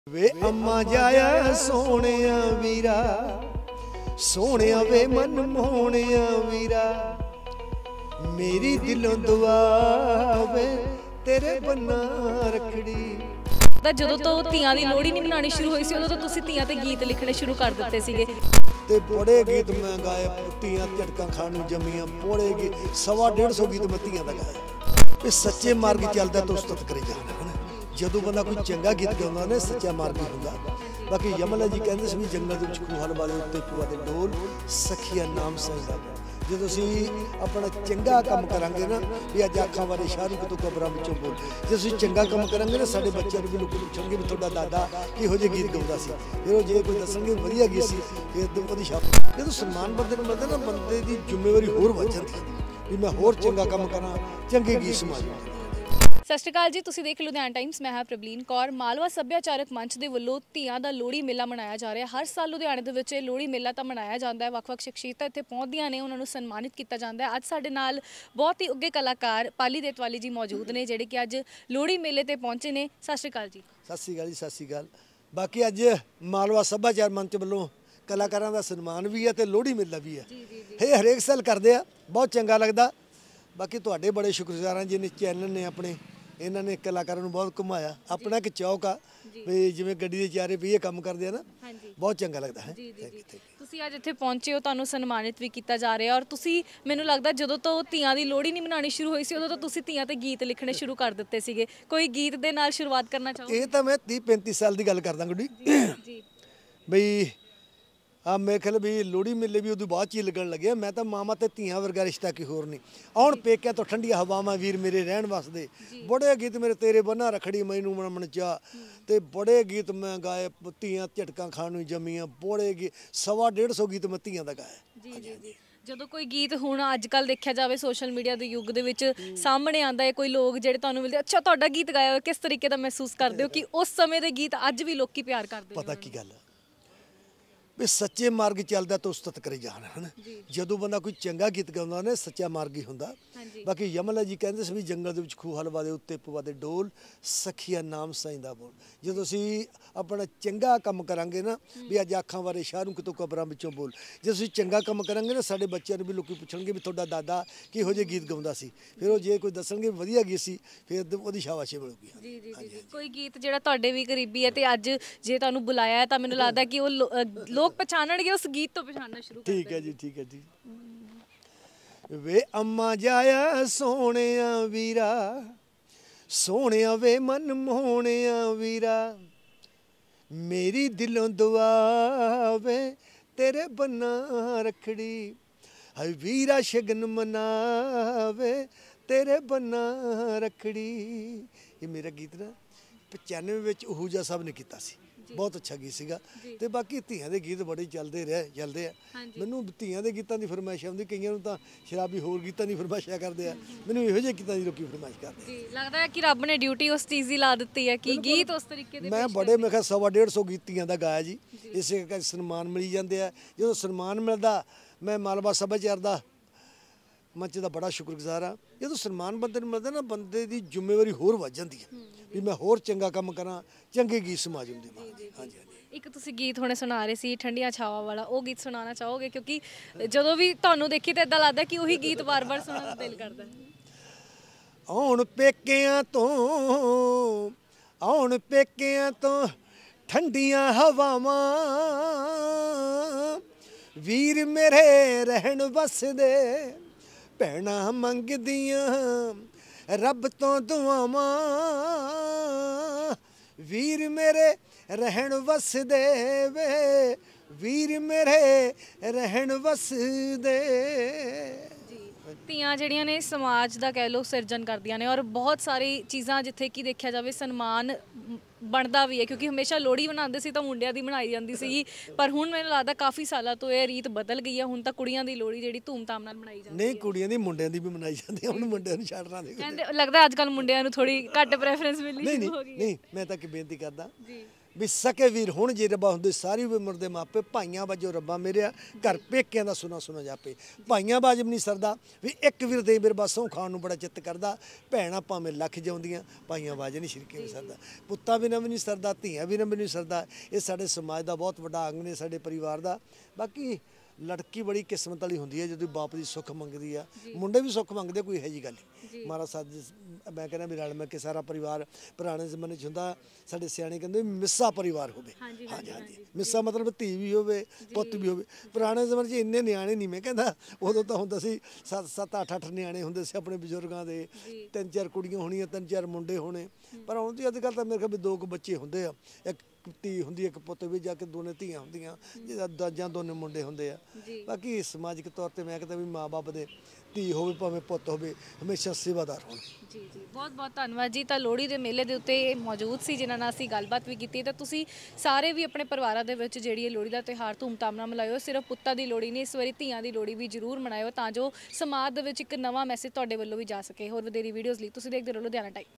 वे अम्मा जाया सोनिया वीरा सोनिया वे मन मोहनिया वीरा मेरी दिलों दुआ वे तेरे बन्ना रखड़ी। ਜਦੋਂ ਤੋਂ ਧੀਆਂ ਦੀ ਲੋਹੜੀ ਨਹੀਂ ਮਨਾਉਣੀ ਸ਼ੁਰੂ ਹੋਈ ਸੀ ਉਦੋਂ ਤੋਂ ਤੁਸੀਂ ਧੀਆਂ ਤੇ ਗੀਤ ਲਿਖਣੇ ਸ਼ੁਰੂ ਕਰ ਦਿੱਤੇ ਸੀਗੇ ਤੇ ਬੜੇ ਗੀਤ ਮੈਂ ਗਾਏ ਧੀਆਂ ਝਟਕਾਂ ਖਾਣ ਨੂੰ ਜੰਮੀਆਂ ਬੜੇ ਗੀਤ 150 ਗੀਤ ਮੈਂ ਧੀਆਂ ਦਾ ਗਾਇਆ। ਇਹ ਸੱਚੇ ਮਾਰਗ ਚੱਲਦਾ ਤਾਂ ਉਸਤਤ ਕਰੀ ਜਾਣਾ ਜਦੋਂ ਬੰਦਾ ਕੋਈ ਚੰਗਾ ਗੀਤ ਗਾਉਂਦਾ ਨੇ ਸੱਚਾ ਮਾਰਗ ਹੁੰਦਾ। ਬਾਕੀ ਯਮਲਾ ਜੀ ਕਹਿੰਦੇ ਸੀ ਵੀ ਜੰਗਲ ਦੇ ਵਿੱਚ ਖੂਹਲ ਵਾਲੇ ਉੱਤੇ ਪੂਆ ਦੇ ਡੋਲ ਸਖੀਆ ਨਾਮ ਸਜਦਾ। ਜਦੋਂ ਅਸੀਂ ਆਪਣਾ ਚੰਗਾ ਕੰਮ ਕਰਾਂਗੇ ਨਾ ਵੀ ਅੱਜ ਅੱਖਾਂ ਵਾਲੇ ਸ਼ਾਹਰੁਖ ਤੋਂ ਕਬਰਾਂ ਵਿੱਚੋਂ ਬੋਲ ਜੇ ਅਸੀਂ ਚੰਗਾ ਕੰਮ ਕਰਾਂਗੇ ਨਾ ਸਾਡੇ ਬੱਚਿਆਂ ਨੂੰ ਵੀ ਲੋਕ ਪੁੱਛਣਗੇ ਵੀ ਤੁਹਾਡਾ ਦਾਦਾ ਕਿਹੋ ਜਿਹੇ ਗੀਤ ਗਾਉਂਦਾ ਸੀ। ਫਿਰ ਉਹ ਜੇ ਕੋਈ ਦੱਸਣਗੇ ਵਧੀਆ ਗੀਤ ਸੀ ਫਿਰ ਉਹਦੀ ਛਾਪ। ਜਦੋਂ ਸਨਮਾਨ ਬੰਦੇ ਨੂੰ ਮਿਲਦਾ ਨਾ ਬੰਦੇ ਦੀ ਜ਼ਿੰਮੇਵਾਰੀ ਹੋਰ ਵੱਧ ਜਾਂਦੀ ਵੀ ਮੈਂ ਹੋਰ ਚੰਗਾ ਕੰਮ ਕਰਾਂ ਚੰਗੇ ਗੀਤ ਸਮਾਜ ਨੂੰ। ਸਤਿ ਸ਼੍ਰੀ ਅਕਾਲ ਜੀ, ਤੁਸੀਂ ਦੇਖ ਲੁਧਿਆਣਾ ਟਾਈਮਸ। ਮੈਂ ਹਾਂ ਪ੍ਰਬਲੀਨ ਕੌਰ। ਮਾਲਵਾ ਸੱਭਿਆਚਾਰਕ ਮੰਚ ਦੇ ਵੱਲੋਂ ਧੀਆਂ ਦਾ ਲੋਹੜੀ ਮੇਲਾ ਮਨਾਇਆ ਜਾ ਰਿਹਾ। ਹਰ ਸਾਲ ਲੁਧਿਆਣੇ ਦੇ ਵਿੱਚ ਇਹ ਲੋਹੜੀ ਮੇਲਾ ਤਾਂ ਮਨਾਇਆ ਜਾਂਦਾ ਹੈ। ਵੱਖ-ਵੱਖ ਸ਼ਖਸੀਅਤਾਂ ਇੱਥੇ ਪਹੁੰਚਦੀਆਂ ਨੇ, ਉਹਨਾਂ ਨੂੰ ਸਨਮਾਨਿਤ ਕੀਤਾ ਜਾਂਦਾ ਹੈ। ਅੱਜ ਸਾਡੇ ਨਾਲ ਬਹੁਤ ਹੀ ਉੱਘੇ ਕਲਾਕਾਰ ਪਾਲੀ ਦੇਤਵਾਲੀ ਜੀ ਮੌਜੂਦ ਨੇ ਜਿਹੜੇ ਕਿ ਅੱਜ ਲੋਹੜੀ ਮੇਲੇ ਤੇ ਪਹੁੰਚੇ ਨੇ। ਸਤਿ ਸ਼੍ਰੀ ਅਕਾਲ ਜੀ। ਸਤਿ ਸ਼੍ਰੀ ਅਕਾਲ ਜੀ, ਸਤਿ ਸ਼੍ਰੀ ਅਕਾਲ। ਬਾਕੀ ਅੱਜ ਮਾਲਵਾ ਸੱਭਿਆਚਾਰ ਮੰਚ ਵੱਲੋਂ ਕਲਾਕਾਰਾਂ ਦਾ ਸਨਮਾਨ ਵੀ ਹੈ ਤੇ ਲੋਹੜੀ ਮੇਲਾ ਵੀ ਹੈ। ਇਹ ਹਰੇਕ ਸਾਲ ਕਰਦੇ ਆ, ਬਹੁਤ ਚੰਗਾ ਲੱਗਦਾ। ਬਾਕੀ ਤੁਹਾਡੇ ਬੜੇ ਸ਼ੁਕਰਗੁਜ਼ਾਰ ਹਾਂ ਜਿਹਨੇ ਚੈਨਲ ਨੇ ਆਪਣੇ ਇਹਨਾਂ ਨੇ ਕਲਾਕਾਰਾਂ ਨੂੰ ਬਹੁਤ ਘੁਮਾਇਆ। ਆਪਣਾ ਇੱਕ ਚੌਕ ਆ ਵੀ ਜਿਵੇਂ ਗੱਡੀ ਦੇ ਚਾਰੇ ਵੀ ਇਹ ਕੰਮ ਕਰਦੇ ਆ ਨਾ, ਬਹੁਤ ਚੰਗਾ ਲੱਗਦਾ ਹੈ। ਤੁਸੀਂ ਅੱਜ ਇੱਥੇ ਪਹੁੰਚੇ ਹੋ, ਤੁਹਾਨੂੰ ਸਨਮਾਨਿਤ ਵੀ ਕੀਤਾ ਜਾ ਰਿਹਾ ਔਰ ਤੁਸੀਂ ਮੈਨੂੰ ਲੱਗਦਾ ਜਦੋਂ ਤੋਂ ਧੀਆਂ ਦੀ ਲੋਹੜੀ ਨਹੀਂ ਮਨਾਉਣੀ ਸ਼ੁਰੂ ਹੋਈ ਸੀ ਉਦੋਂ ਤੋਂ ਤੁਸੀਂ ਧੀਆਂ ਤੇ ਗੀਤ ਲਿਖਣੇ ਸ਼ੁਰੂ ਕਰ ਦਿੱਤੇ ਸੀਗੇ। ਕੋਈ ਗੀਤ ਦੇ ਨਾਲ ਸ਼ੁਰੂਆਤ ਕਰਨਾ ਚਾਹੋਗੇ? ਇਹ ਤਾਂ ਮੈਂ 30-35 ਸਾਲ ਦੀ ਗੱਲ ਕਰਦਾ ਗੁੱਡੀ ਜੀ ਬਈ ਆ ਮੇਰੇ ਖਿਆਲ ਵੀ ਲੋਹੜੀ ਮੇਲੇ ਵੀ ਉਦੋਂ ਬਾਅਦ 'ਚ ਹੀ ਲੱਗਣ ਲੱਗਿਆ। ਮੈਂ ਤਾਂ ਮਾਮਾ ਤੇ ਧੀਆਂ ਵਰਗਾ ਰਿਸ਼ਤਾ ਕੀ ਹੋਰ ਨਹੀਂ। ਆਉਣ ਪੇਕਿਆਂ ਤੋਂ ਠੰਡੀਆਂ ਹਵਾਵਾਂ ਵੀਰ ਮੇਰੇ ਰਹਿਣ ਵਸਦੇ ਬੜੇ ਗੀਤ ਮੇਰੇ ਤੇਰੇ ਬੰਨਾ ਰਖੜੀ ਮੈਨੂੰ ਮਨ ਚਾਹ ਤੇ ਬੜੇ ਗੀਤ ਮੈਂ ਗਾਏ ਧੀਆਂ ਝਟਕਾਂ ਖਾਣ ਨੂੰ ਜੰਮੀਆਂ ਬੜੇ ਗੀਤ 150 ਗੀਤ ਮੈਂ ਧੀਆਂ ਦਾ ਗਾਇਆ। ਜੀ ਜਦੋਂ ਕੋਈ ਗੀਤ ਹੁਣ ਅੱਜ ਕੱਲ੍ਹ ਦੇਖਿਆ ਜਾਵੇ ਸੋਸ਼ਲ ਮੀਡੀਆ ਦੇ ਯੁੱਗ ਦੇ ਵਿੱਚ ਸਾਹਮਣੇ ਆਉਂਦਾ ਹੈ, ਕੋਈ ਲੋਕ ਜਿਹੜੇ ਤੁਹਾਨੂੰ ਮਿਲਦੇ ਅੱਛਾ ਤੁਹਾਡਾ ਗੀਤ ਗਾਇਆ ਕਿਸ ਤਰੀਕੇ ਦਾ ਮਹਿਸੂਸ ਕਰਦੇ ਹੋ ਕਿ ਉਸ ਸਮੇਂ ਦੇ ਗੀਤ ਅੱਜ ਵੀ ਲੋਕੀ ਪਿਆਰ ਕਰਦੇ ਨੇ? ਪਤਾ ਕੀ ਗੱਲ ਵੀ ਸੱਚੇ ਮਾਰਗ ਚੱਲਦਾ ਤਾਂ ਉਸਤਤ ਕਰੀ ਜਾਣਾ ਹੈ ਨਾ। ਜਦੋਂ ਬੰਦਾ ਕੋਈ ਚੰਗਾ ਗੀਤ ਗਾਉਂਦਾ ਨੇ ਸੱਚਾ ਮਾਰਗ ਹੀ ਹੁੰਦਾ। ਬਾਕੀ ਯਮਲਾ ਜੀ ਕਹਿੰਦੇ ਸੀ ਵੀ ਜੰਗਲ ਦੇ ਵਿੱਚ ਖੂਹਲ ਵਾਲੇ ਉੱਤੇ ਪੂਆ ਦੇ ਡੋਲ ਸਖੀਆ ਨਾਮ ਸਜਦਾ ਬੋਲ। ਜਦੋਂ ਅਸੀਂ ਆਪਣਾ ਚੰਗਾ ਕੰਮ ਕਰਾਂਗੇ ਨਾ ਵੀ ਅੱਜ ਅੱਖਾਂ ਵਾਲੇ ਸ਼ਾਹਰੁਖ ਤੋਂ ਕਬਰਾਂ ਵਿੱਚੋਂ ਬੋਲ ਜੇ ਅਸੀਂ ਚੰਗਾ ਕੰਮ ਕਰਾਂਗੇ ਨਾ ਸਾਡੇ ਬੱਚਿਆਂ ਨੂੰ ਵੀ ਲੋਕ ਪੁੱਛਣਗੇ ਵੀ ਤੁਹਾਡਾ ਦਾਦਾ ਕਿਹੋ ਜਿਹੇ ਗੀਤ ਗਾਉਂਦਾ ਸੀ। ਫਿਰ ਉਹ ਜੇ ਕੋਈ ਦੱਸਣਗੇ ਵਧੀਆ ਗੀਤ ਸੀ ਫਿਰ ਉਹਦੀ ਸ਼ਾਬਾਸ਼ੀ ਮਿਲੂਗੀ। ਜੀ ਕੋਈ ਗੀਤ ਜਿਹੜਾ ਤੁਹਾਡੇ ਵੀ ਕਰੀਬੀ ਹੈ ਤੇ ਅੱਜ ਜੇ ਤੁਹਾਨੂੰ ਬੁਲਾਇਆ ਤਾਂ ਮੈਨੂੰ ਲੱਗਦਾ ਕਿ ਉਹ ਲੋਕ ਪਛਾਣਨਗੇ ਉਸ ਗੀਤ ਤੋਂ ਪਛਾਣਨਾ ਸ਼ੁਰੂ ਕਰ ਦੇਣਗੇ। ਠੀਕ ਹੈ ਜੀ, ਠੀਕ ਹੈ ਜੀ। ਵੇ ਅम्मा ਜਾਇਆ ਸੋਹਣਿਆ ਵੀਰਾ ਸੋਹਣਿਆ ਵੇ ਮਨ ਮੋਹਣਿਆ ਵੀਰਾ ਮੇਰੀ ਦਿਲੋਂ ਦੁਆ ਵੇ ਤੇਰੇ ਬੰਨਾ ਰਖੜੀ ਹਾਏ ਵੀਰਾ ਸ਼ਗਨ ਮਨਾਵੇ ਤੇਰੇ ਬੰਨਾ ਰਖੜੀ। ਇਹ ਮੇਰਾ ਗੀਤ ਨਾ 95 ਵਿੱਚ ਅਹੂਜਾ ਸਾਹਿਬ ਨੇ ਕੀਤਾ ਸੀ। ਬਹੁਤ ਅੱਛਾ ਗੀਤ ਸੀਗਾ ਤੇ ਬਾਕੀ ਧੀਆਂ ਦੇ ਗੀਤ ਬੜੇ ਚੱਲਦੇ ਆ। ਮੈਨੂੰ ਧੀਆਂ ਦੇ ਗੀਤਾਂ ਦੀ ਫਰਮਾਇਸ਼ ਆਉਂਦੀ, ਕਈਆਂ ਨੂੰ ਤਾਂ ਸ਼ਰਾਬੀ ਹੋਰ ਗੀਤਾਂ ਦੀ ਫਰਮਾਇਸ਼ਾਂ ਕਰਦੇ ਆ, ਮੈਨੂੰ ਇਹੋ ਜਿਹੇ ਗੀਤਾਂ ਦੀ ਲੋਕੀ ਫਰਮਾਇਸ਼ ਕਰਦੇ। ਜੀ ਲੱਗਦਾ ਹੈ ਕਿ ਰੱਬ ਨੇ ਡਿਊਟੀ ਉਸ ਚੀਜ਼ ਦੀ ਲਾ ਦਿੱਤੀ ਹੈ ਕਿ ਗੀਤ ਉਸ ਤਰੀਕੇ ਦੇ ਮੈਂ ਬੜੇ ਮੈਂ ਕਿਹਾ 150 ਗੀਤੀਆਂ ਦਾ ਗਾਇਆ ਜੀ। ਇਸੇ ਕਰਕੇ ਸਨਮਾਨ ਮਿਲੀ ਜਾਂਦੇ ਆ। ਜਦੋਂ ਸਨਮਾਨ ਮਿਲਦਾ ਮੈਂ ਮਾਲਵਾ ਸੱਭਿਆਚਾਰ ਦਾ ਮੰਚ ਦਾ ਬੜਾ ਸ਼ੁਕਰਗੁਜ਼ਾਰ ਆ। ਜਦੋਂ ਸਨਮਾਨ ਬੰਦੇ ਨੂੰ ਮਿਲਦਾ ਨਾ ਬੰਦੇ ਦੀ ਜ਼ਿੰਮੇਵਾਰੀ ਹੋਰ ਵੱਧ ਜਾਂਦੀ ਹੈ ਵੀ ਮੈਂ ਹੋਰ ਚੰਗਾ ਕੰਮ ਕਰਾਂ ਚੰਗੇ ਗੀਤ ਸਮਾਜ ਨੂੰ ਦੇਵਾਂ। ਹਾਂਜੀ ਇੱਕ ਤੁਸੀਂ ਗੀਤ ਹੁਣੇ ਸੁਣਾ ਰਹੇ ਸੀ ਠੰਡੀਆਂ ਛਾਵਾਂ ਵਾਲਾ, ਉਹ ਗੀਤ ਸੁਣਾਉਣਾ ਚਾਹੋਗੇ? ਕਿਉਂਕਿ ਜਦੋਂ ਵੀ ਤੁਹਾਨੂੰ ਦੇਖੀ ਤਾਂ ਇਦਾਂ ਲੱਗਦਾ ਕਿ ਉਹੀ ਗੀਤ ਵਾਰ-ਵਾਰ ਸੁਣਨ ਦਾ ਦਿਲ ਕਰਦਾ। ਆਉਣ ਪੇਕਿਆਂ ਤੋਂ ਠੰਡੀਆਂ ਹਵਾਵਾਂ ਵੀਰ ਮੇਰੇ ਰਹਿਣ ਵਸਦੇ ਭੈਣਾਂ ਮੰਗਦੀਆਂ ਰੱਬ ਤੋਂ ਦੁਆਵਾਂ ਵੀਰ ਮੇਰੇ ਰਹਿਣ ਵਸਦੇ ਵੇ ਵੀਰ ਮੇਰੇ ਰਹਿਣ ਵਸਦੇ। ਧੀਆਂ ਜਿਹੜੀਆਂ ਨੇ ਸਮਾਜ ਦਾ ਕਹਿ ਲਓ ਸਿਰਜਣ ਕਰਦੀਆਂ ਨੇ ਔਰ ਬਹੁਤ ਸਾਰੀ ਚੀਜ਼ਾਂ ਜਿੱਥੇ ਕਿ ਦੇਖਿਆ ਜਾਵੇ ਸਨਮਾਨ ਬਣਦਾ ਵੀ ਹੈ ਕਿਉਂਕਿ ਹਮੇਸ਼ਾ ਲੋਹੜੀ ਮਨਾਉਂਦੇ ਸੀ ਤਾਂ ਮੁੰਡਿਆਂ ਦੀ ਮਨਾਈ ਜਾਂਦੀ ਸੀਗੀ ਪਰ ਹੁਣ ਮੈਨੂੰ ਲੱਗਦਾ ਕਾਫੀ ਸਾਲਾਂ ਤੋਂ ਇਹ ਰੀਤ ਬਦਲ ਗਈ ਹੈ। ਹੁਣ ਤਾਂ ਕੁੜੀਆਂ ਦੀ ਲੋਹੜੀ ਜਿਹੜੀ ਧੂਮਧਾਮ ਨਾਲ ਮਨਾਈ ਜਾਂਦੀ ਹੈ। ਨਹੀਂ ਕੁੜੀਆਂ ਦੀ ਮੁੰਡਿਆਂ ਦੀ ਵੀ ਮਨਾਈ ਜਾਂਦੀ ਹੈ। ਹੁਣ ਮੁੰਡਿਆਂ ਨੂੰ ਛੱਡਣਾ ਨਹੀਂ ਕਹਿੰਦੇ ਲੱਗਦਾ ਅੱਜ ਕੱਲ੍ਹ ਮੁੰਡਿਆਂ ਨੂੰ ਥੋੜੀ ਘੱਟ ਪ੍ਰੈਫਰੈਂਸ ਮਿਲਣੀ ਸ਼ੁਰੂ ਹੋ ਗਈ। ਨਹੀਂ ਮੈਂ ਤਾਂ ਕਿ ਬੇਨਤੀ ਕਰਦਾ ਵੀ ਸਕੇ ਵੀਰ ਹੁਣ ਜੇ ਰੱਬਾ ਹੁੰਦੇ ਸਾਰੀ ਉਮਰ ਦੇ ਮਾਪੇ ਭਾਈਆਂ ਵਜੋਂ ਰੱਬਾ ਮੇਰਿਆ ਘਰ ਪੇਕਿਆਂ ਦਾ ਸੁਣਾ ਜਾਪੇ। ਭਾਈਆਂ ਬਾਜਮ ਨਹੀਂ ਸਰਦਾ ਵੀ ਇੱਕ ਵੀਰ ਦੇ ਮੇਰੇ ਬਾਸੋਂ ਖਾਣ ਨੂੰ ਬੜਾ ਚਿੱਤ ਕਰਦਾ। ਭੈਣਾਂ ਭਾਵੇਂ ਲੱਖ ਜਿਉਂਦੀਆਂ ਭਾਈਆਂ ਬਾਜ ਨਹੀਂ ਛਿੜਕੇ ਸਰਦਾ। ਪੁੱਤਾਂ ਬਿਨਾਂ ਵੀ ਨਹੀਂ ਸਰਦਾ, ਧੀਆਂ ਬਿਨਾਂ ਵੀ ਨਹੀਂ ਸਰਦਾ। ਇਹ ਸਾਡੇ ਸਮਾਜ ਦਾ ਬਹੁਤ ਵੱਡਾ ਅੰਗ ਨੇ, ਸਾਡੇ ਪਰਿਵਾਰ ਦਾ। ਬਾਕੀ ਲੜਕੀ ਬੜੀ ਕਿਸਮਤ ਵਾਲੀ ਹੁੰਦੀ ਹੈ ਜਦੋਂ ਬਾਪ ਦੀ ਸੁੱਖ ਮੰਗਦੀ ਆ। ਮੁੰਡੇ ਵੀ ਸੁੱਖ ਮੰਗਦੇ, ਕੋਈ ਇਹੋ ਜਿਹੀ ਗੱਲ ਨਹੀਂ। ਮਹਾਰਾਜ ਸਾਹਿਬ ਮੈਂ ਕਹਿੰਦਾ ਵੀ ਰਲ ਮਿਲ ਕੇ ਸਾਰਾ ਪਰਿਵਾਰ ਪੁਰਾਣੇ ਜ਼ਮਾਨੇ 'ਚ ਹੁੰਦਾ। ਸਾਡੇ ਸਿਆਣੇ ਕਹਿੰਦੇ ਮਿੱਸਾ ਪਰਿਵਾਰ ਹੋਵੇ। ਹਾਂਜੀ ਮਿੱਸਾ ਮਤਲਬ ਧੀ ਵੀ ਹੋਵੇ, ਪੁੱਤ ਵੀ ਹੋਵੇ। ਪੁਰਾਣੇ ਜ਼ਮਾਨੇ 'ਚ ਇੰਨੇ ਨਿਆਣੇ ਨਹੀਂ, ਮੈਂ ਕਹਿੰਦਾ ਉਦੋਂ ਤਾਂ ਹੁੰਦਾ ਸੀ 7-7 8-8 ਨਿਆਣੇ ਹੁੰਦੇ ਸੀ ਆਪਣੇ ਬਜ਼ੁਰਗਾਂ ਦੇ। 3-4 ਕੁੜੀਆਂ ਹੋਣੀਆਂ, 3-4 ਮੁੰਡੇ ਹੋਣੇ। ਪਰ ਹੁਣ ਦੀ ਅੱਜ ਕੱਲ੍ਹ ਤਾਂ ਮੇਰੇ ਖਿਆਲ ਵੀ 2 ਬੱਚੇ ਹੁੰਦੇ ਆ। ਇੱਕ ਧੀ ਹੁੰਦੀ, ਇੱਕ ਪੁੱਤ ਵੀ, ਜਾ ਕੇ ਦੋਨੇ ਧੀਆਂ ਹੁੰਦੀਆਂ, ਜਾਂ ਦੋਨੇ ਮੁੰਡੇ ਹੁੰਦੇ ਆ। ਬਾਕੀ ਸਮਾਜਿਕ ਤੌਰ ਤੇ ਮੈਂ ਕਹਿੰਦਾ ਵੀ ਮਾਂ-ਬਾਪ ਦੇ ਧੀ ਹੋਵੇ ਭਾਵੇਂ ਪੁੱਤ ਹੋਵੇ ਹਮੇਸ਼ਾ ਸੇਵਾਦਾਰ ਹੋਣ। ਜੀ ਬਹੁਤ ਬਹੁਤ ਧੰਨਵਾਦ ਜੀ। ਤਾਂ ਲੋਹੜੀ ਦੇ ਮੇਲੇ ਦੇ ਉੱਤੇ ਮੌਜੂਦ ਸੀ ਜਿਨ੍ਹਾਂ ਨਾਲ ਅਸੀਂ ਗੱਲਬਾਤ ਵੀ ਕੀਤੀ। ਤਾਂ ਤੁਸੀਂ ਸਾਰੇ ਵੀ ਆਪਣੇ ਪਰਿਵਾਰਾਂ ਦੇ ਵਿੱਚ ਜਿਹੜੀ ਇਹ ਲੋਹੜੀ ਦਾ ਤਿਉਹਾਰ ਧੂਮਧਾਮ ਨਾਲ ਮਨਾਇਓ। ਸਿਰਫ ਪੁੱਤਾਂ ਦੀ ਲੋਹੜੀ ਨਹੀਂ, ਇਸ ਵਾਰੀ ਧੀਆਂ ਦੀ ਲੋਹੜੀ ਵੀ ਜ਼ਰੂਰ ਮਨਾਇਓ ਤਾਂ ਜੋ ਸਮਾਜ ਦੇ ਵਿੱਚ ਇੱਕ ਨਵਾਂ ਮੈਸੇਜ ਤੁਹਾਡੇ ਵੱਲੋਂ ਵੀ ਜਾ ਸਕੇ। ਹੋਰ ਵਧੇਰੀ ਵੀਡੀਓਜ਼ ਲਈ ਤੁਸੀਂ ਦੇਖਦੇ ਰਹੋ ਲੁਧਿਆਣਾ ਟਾਈਮ।